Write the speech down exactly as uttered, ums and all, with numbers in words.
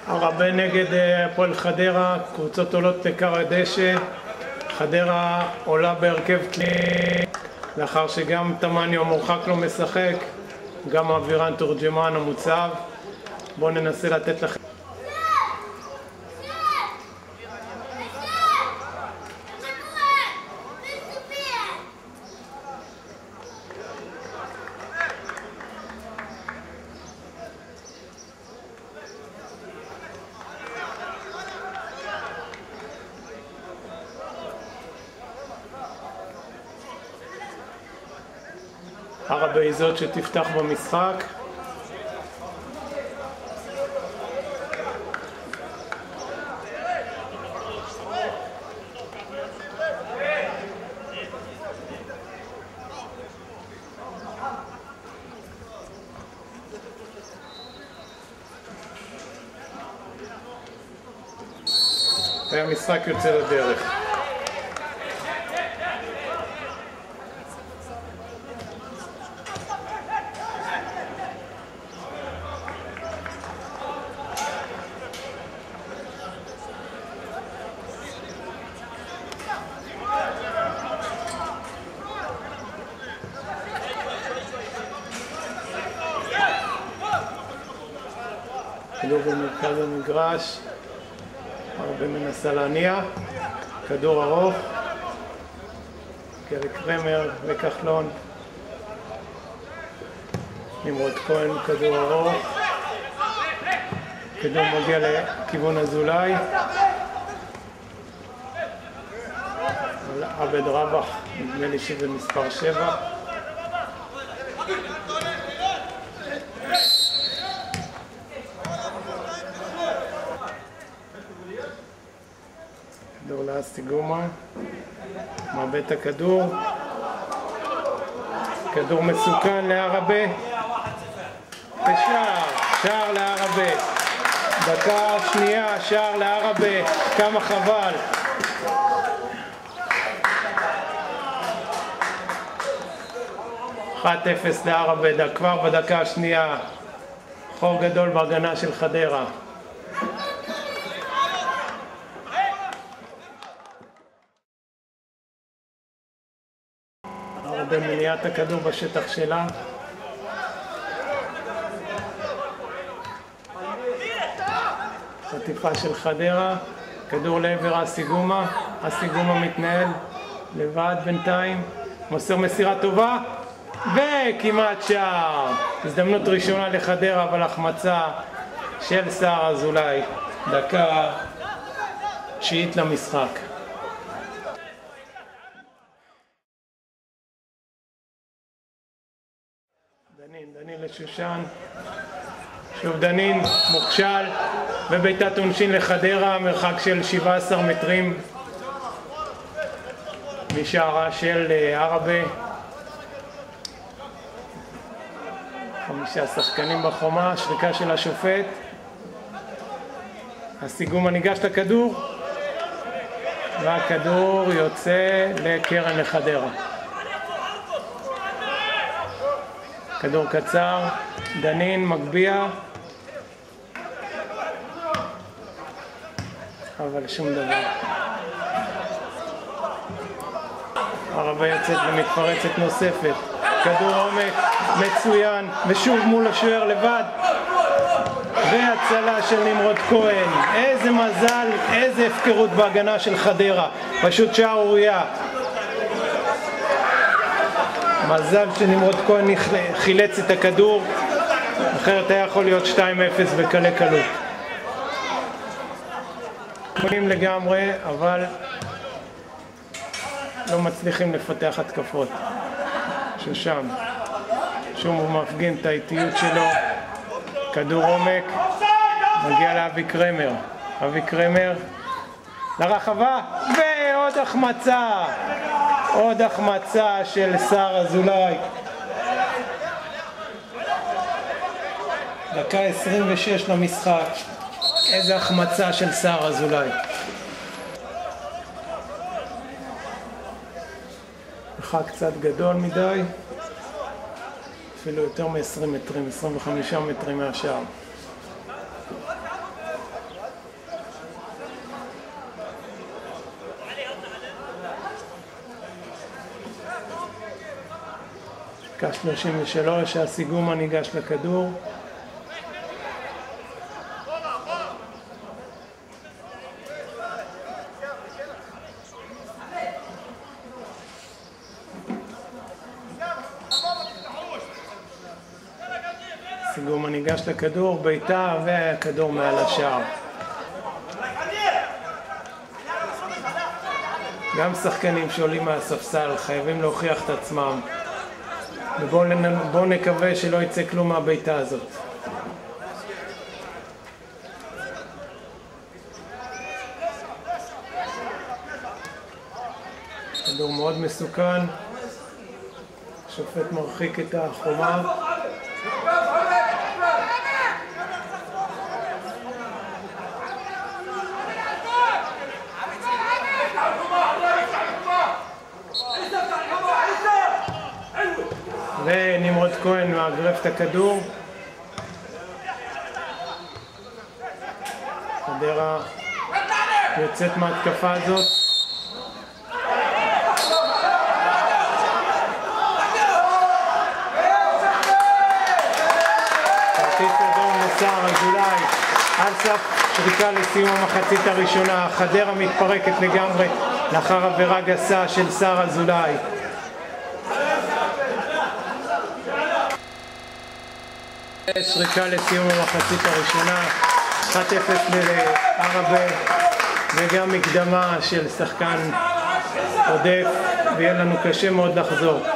הרבה נגד הפועל חדרה, קבוצות עולות לכר הדשא. חדרה עולה בהרכב תלי, לאחר שגם תמניו המורחק לא משחק, גם אבירן תורג'מן המוצב. בואו ננסה לתת לכם. הרבה היא זאת שתפתח במשחק. והמשחק יוצא לדרך. כדור במרכז המגרש, הרבה מנסה להניע, כדור ארוך, גרי קרמר וכחלון, נמרוד כהן, כדור ארוך, כדור מגיע לכיוון אזולאי, עבד רבח, נדמה לי שזה מספר שבע. כדור לאסטיגומה, מאבד את הכדור, כדור מסוכן לערבה, ושער, שער לערבה, דקה שנייה, שער לערבה, כמה חבל. אחת אפס לערבה, כבר בדקה השנייה, חור גדול בהגנה של חדרה. הרבה מניעת הכדור בשטח שלה. חטיפה של חדרה, כדור לעבר אסטיגומה, אסטיגומה מתנהל לבד בינתיים, מוסר מסירה טובה וכמעט שער. הזדמנות ראשונה לחדרה, אבל החמצה של סער אזולאי. דקה תשיעית למשחק. דנין, דנין לשושן, שוב דנין, מוכשל, וביתת עונשין לחדרה, מרחק של שבעה עשר מטרים משערה של ערבה. חמישה שחקנים בחומה, שריקה של השופט. אסטיגומה ניגש לכדור, והכדור יוצא לקרן לחדרה. כדור קצר, דנין מגביע, אבל שום דבר. ערבה יוצאת למתפרצת נוספת, כדור עומק מצוין, ושוב מול השוער לבד, והצלה של נמרוד כהן. איזה מזל, איזה הפקרות בהגנה של חדרה, פשוט שערורייה. מזל שנמרוד כהן חילץ את הכדור, אחרת היה יכול להיות שתיים אפס בקלי קלות. מונים לגמרי, אבל לא מצליחים לפתח התקפות. שושם, שום הוא מפגין את האיטיות שלו, כדור עומק, מגיע לאבי קרמר, אבי קרמר לרחבה, ועוד החמצה, עוד החמצה של סער אזולאי. דקה עשרים ושש למשחק, איזה החמצה של סער אזולאי. מרחק קצת גדול מדי, אפילו יותר מ-עשרים מטרים, עשרים וחמישה מטרים מהשער. דקה שלושים ושלוש, הסיגומה ניגש לכדור. סיגומה ניגש לכדור, ביתה והכדור מעל השער. גם שחקנים שעולים מהספסל חייבים להוכיח את עצמם, ובואו נקווה שלא יצא כלום מהביתה הזאת. כדור מאוד מסוכן, השופט מרחיק את החומה. ונמרוד כהן מאגרף את הכדור. חדרה יוצאת מההתקפה הזאת. כרטיס אדום לסער אזולאי על סף שריקה לסיום המחצית הראשונה. חדרה מתפרקת לגמרי לאחר עבירה גסה של סער אזולאי. שריקה לסיום המחצית הראשונה, אחת אפס לערבה, וגם מקדמה של שחקן עודף, ויהיה לנו קשה מאוד לחזור.